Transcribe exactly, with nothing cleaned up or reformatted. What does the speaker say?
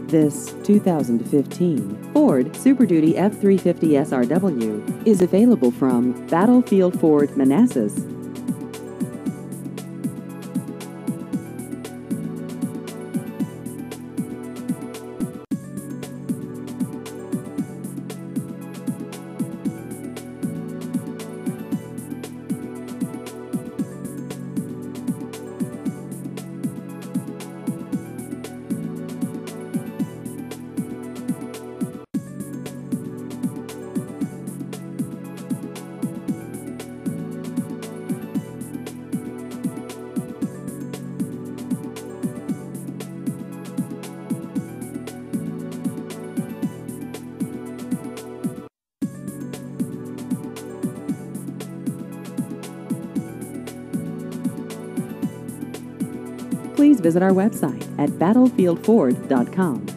This two thousand fifteen Ford Super Duty F three fifty S R W is available from Battlefield Ford Manassas. Please visit our website at battlefield ford dot com.